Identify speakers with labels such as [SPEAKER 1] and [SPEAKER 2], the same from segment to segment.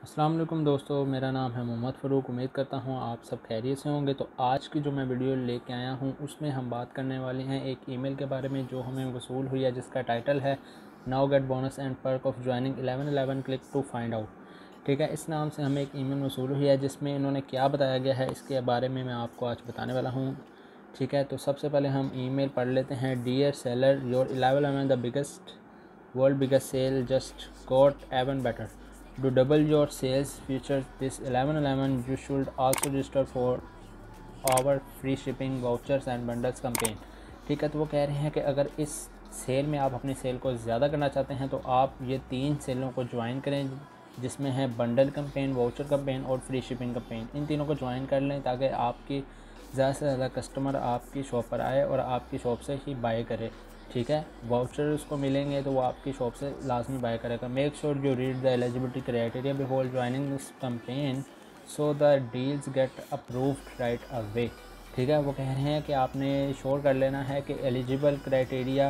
[SPEAKER 1] अस्सलाम वालेकुम दोस्तों, मेरा नाम है मोहम्मद फ़रूक। उम्मीद करता हूँ आप सब खैरियत से होंगे। तो आज की जो मैं वीडियो लेके आया हूँ उसमें हम बात करने वाले हैं एक ईमेल के बारे में जो हमें वसूल हुई है, जिसका टाइटल है now get bonus and perk of joining 1111 click to find out. ठीक है, इस नाम से हमें एक ईमेल वसूल हुई है जिसमें इन्होंने क्या बताया गया है इसके बारे में मैं आपको आज बताने वाला हूँ। ठीक है, तो सबसे पहले हम ईमेल पढ़ लेते हैं। Dear seller, your 1111 the biggest world biggest sale just got even better. To double your sales features this 1111, you should also register for our free shipping vouchers and bundles campaign। ठीक है, तो वो कह रहे हैं कि अगर इस सेल में आप अपनी सेल को ज़्यादा करना चाहते हैं तो आप ये 3 सेलों को ज्वाइन करें, जिसमें है बंडल कैंपेन, वाउचर कैंपेन और फ्री शिपिंग कैंपेन। इन तीनों को ज्वाइन कर लें ताकि आपकी ज़्यादा से ज़्यादा कस्टमर आपकी शॉप पर आए और आपकी शॉप से ही बाय करे। ठीक है, वाउचर उसको मिलेंगे तो वो आपकी शॉप से लाजमी बाय करेगा। Make sure you read the eligibility criteria before joining this campaign so the deals get approved right away. ठीक है, वो कह रहे हैं कि आपने श्योर कर लेना है कि एलिजिबल क्राइटेरिया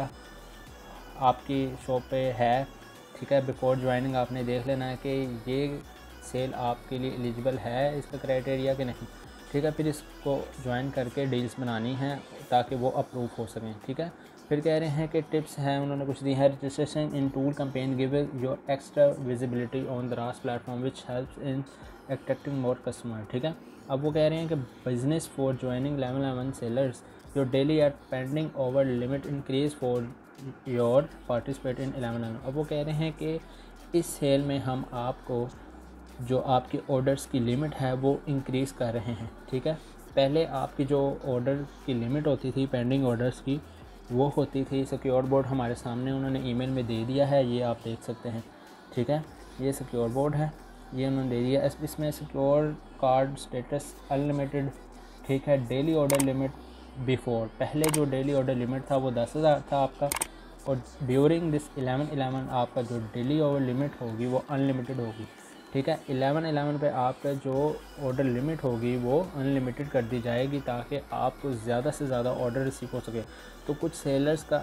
[SPEAKER 1] आपकी शॉप पे है। ठीक है, बिफोर ज्वाइनिंग आपने देख लेना है कि ये सेल आपके लिए एलिजिबल है, इसका क्राइटेरिया कि नहीं। ठीक है, फिर इसको ज्वाइन करके डील्स बनानी है ताकि वो अप्रूव हो सकें। ठीक है, फिर कह रहे हैं कि टिप्स हैं, उन्होंने कुछ दी है। Registration in tool campaign give your extra visibility on the रास platform which helps in attracting more customer. ठीक है, अब वो कह रहे हैं कि business for joining 1111 sellers your daily at pending over limit increase for your participate in 1111। अब वो कह रहे हैं कि इस सेल में हम आपको जो आपकी ऑर्डर्स की लिमिट है वो इंक्रीज़ कर रहे हैं। ठीक है, पहले आपकी जो ऑर्डर की लिमिट होती थी पेंडिंग ऑर्डर्स की, वो होती थी सिक्योर बोर्ड हमारे सामने उन्होंने ईमेल में दे दिया है, ये आप देख सकते हैं। ठीक है, ये सिक्योर बोर्ड है, ये उन्होंने दे दिया। इसमें सिक्योर कार्ड स्टेटस अनलिमिटेड। ठीक है, डेली ऑर्डर लिमिट बिफोर, पहले जो डेली ऑर्डर लिमिट था वो 10,000 था आपका, और ड्यूरिंग दिस 1111 आपका जो डेली ऑर्डर लिमिट होगी वो अनलिमिटेड होगी। ठीक है, 1111 पे आपका जो ऑर्डर लिमिट होगी वो अनलिमिटेड कर दी जाएगी ताकि आपको ज़्यादा से ज़्यादा ऑर्डर रिसीव हो सके। तो कुछ सेलर्स का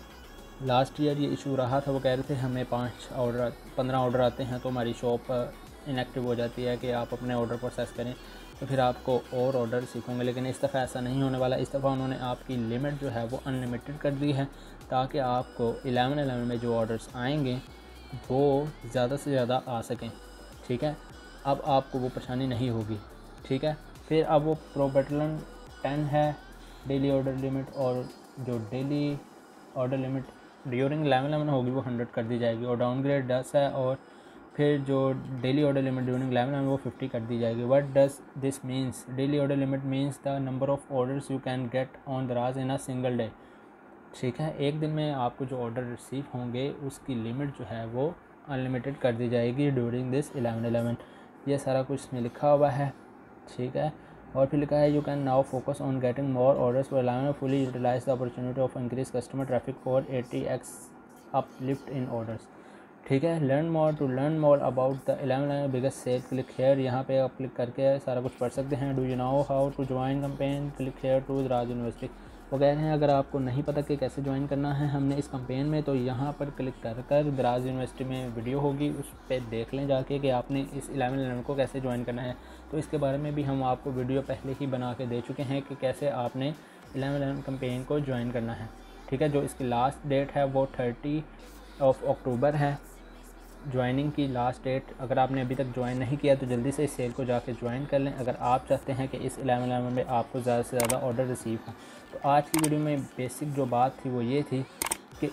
[SPEAKER 1] लास्ट ईयर ये इशू रहा था, वो कह रहे थे हमें 15 ऑर्डर आते हैं तो हमारी शॉप इनएक्टिव हो जाती है कि आप अपने ऑर्डर प्रोसेस करें तो फिर आपको और ऑर्डर रिसीव होंगे। लेकिन इस दफ़ा ऐसा नहीं होने वाला। इस दफ़ा उन्होंने आपकी लिमिट जो है वो अनलिमिटेड कर दी है ताकि आपको 1111 में जो ऑर्डर्स आएंगे वो ज़्यादा से ज़्यादा आ सकें। ठीक है, अब आपको वो परेशानी नहीं होगी। ठीक है, फिर अब वो प्रोबेटलन 10 है डेली ऑर्डर लिमिट, और जो डेली ऑर्डर लिमिट ड्यूरिंग 1111 होगी वो 100 कर दी जाएगी, और डाउनग्रेड 10 है, और फिर जो डेली ऑर्डर लिमिट ड्यूरिंग 1111 वो 50 कर दी जाएगी। What does this means? Daily order limit means the number of orders you can get on Daraz in a single day. ठीक है, एक दिन में आपको जो ऑर्डर रिसीव होंगे उसकी लिमिट जो है वो अनलिमिटेड कर दी जाएगी ड्यूरिंग दिस 1111। ये सारा कुछ इसमें लिखा हुआ है। ठीक है, और फिर लिखा है you can now focus on getting more orders for 11 fully utilise the opportunity of increase customer traffic for 80x uplift in orders. ठीक है, learn more about the 11 biggest sale, click here. यहाँ पे आप क्लिक करके सारा कुछ पढ़ सकते हैं। Do you know how to join campaign, click here to Daraz University. वो कह रहे हैं अगर आपको नहीं पता कि कैसे ज्वाइन करना है हमने इस कैंपेन में, तो यहाँ पर क्लिक कर दराज यूनिवर्सिटी में वीडियो होगी, उस पर देख लें जाके कि आपने इस 1111 को कैसे ज्वाइन करना है। तो इसके बारे में भी हम आपको वीडियो पहले ही बना के दे चुके हैं कि कैसे आपने 1111 कैंपेन को ज्वाइन करना है। ठीक है, जो इसकी लास्ट डेट है वो 30 अक्टूबर है ज्वाइनिंग की लास्ट डेट। अगर आपने अभी तक ज्वाइन नहीं किया तो जल्दी से इस सेल को जाके ज्वाइन कर लें अगर आप चाहते हैं कि इस 1111 में आपको ज़्यादा से ज़्यादा ऑर्डर रिसीव हों। तो आज की वीडियो में बेसिक जो बात थी वो ये थी कि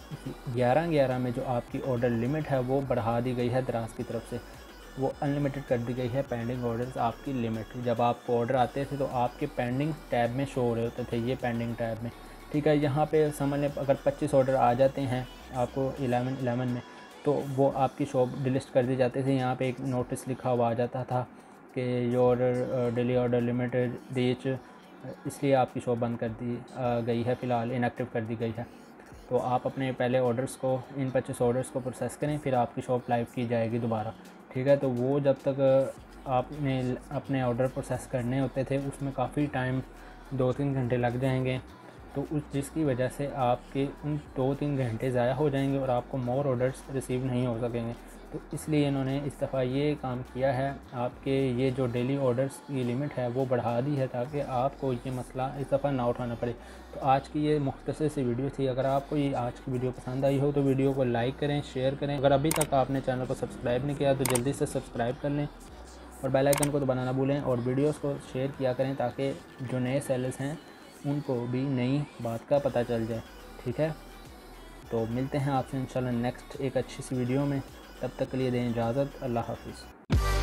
[SPEAKER 1] 11/11 में जो आपकी ऑर्डर लिमिट है वो बढ़ा दी गई है दराज की तरफ से, वो अनलिमिटेड कर दी गई है पेंडिंग ऑर्डर्स आपकी लिमिट। जब आपको ऑर्डर आते थे तो आपके पेंडिंग टैब में शो हो रहे होते थे, ये पेंडिंग टैब में। ठीक है, यहाँ पे समझ लें अगर 25 ऑर्डर आ जाते हैं आपको 11/11 में तो वो आपकी शॉप डिलिस्ट कर दी जाती थी। यहाँ पे एक नोटिस लिखा हुआ आ जाता था कि your daily order limit reach, इसलिए आपकी शॉप बंद कर दी गई है, फ़िलहाल इनएक्टिव कर दी गई है। तो आप अपने पहले ऑर्डर्स को, इन 25 ऑर्डर्स को प्रोसेस करें, फिर आपकी शॉप लाइव की जाएगी दोबारा। ठीक है, तो वो जब तक आपने अपने ऑर्डर प्रोसेस करने होते थे उसमें काफ़ी टाइम 2-3 घंटे लग जाएंगे, तो उस जिसकी वजह से आपके उन 2-3 घंटे ज़ाया हो जाएंगे और आपको मोर ऑर्डर्स रिसीव नहीं हो सकेंगे। तो इसलिए इन्होंने इस दफ़ा ये काम किया है, आपके ये जो डेली ऑर्डर्स की लिमिट है वो बढ़ा दी है ताकि आपको ये मसला इस दफ़ा ना उठाना पड़े। तो आज की ये मुख्तसर सी वीडियो थी। अगर आपको ये आज की वीडियो पसंद आई हो तो वीडियो को लाइक करें, शेयर करें। अगर अभी तक आपने चैनल को सब्सक्राइब नहीं किया तो जल्दी से सब्सक्राइब कर लें और बेल आइकन को तो बनाना भूलें, और वीडियोस को शेयर किया करें ताकि जो नए सेलर्स हैं उनको भी नई बात का पता चल जाए। ठीक है, तो मिलते हैं आपसे इंशाल्लाह नेक्स्ट एक अच्छी सी वीडियो में। तब तक के लिए दें इजाज़त। अल्लाह हाफ़िज़।